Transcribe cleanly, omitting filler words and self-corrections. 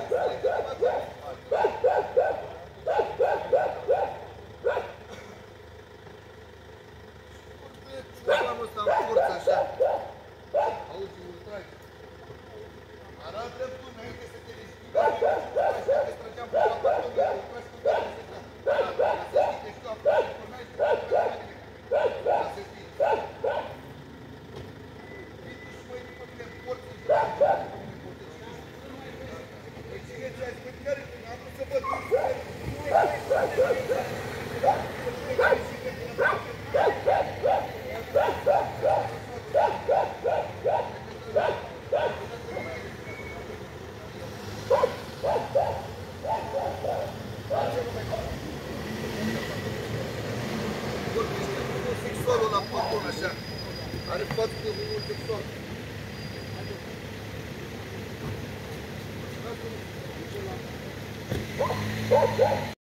Ciulamul ăsta în forță, așa. Auzi, ultragi. Arată-mi tu înainte să te deschidă. Așa că străgeam pe capătul, ultragi cu tine. Să știi că știu, acum urmeai și să știi. Vii tu și măi după mine în forță și păi cine ți-a zis? Păi care? Am vrut să văd. Sexualul la paton, așa. Are față de unul sexual.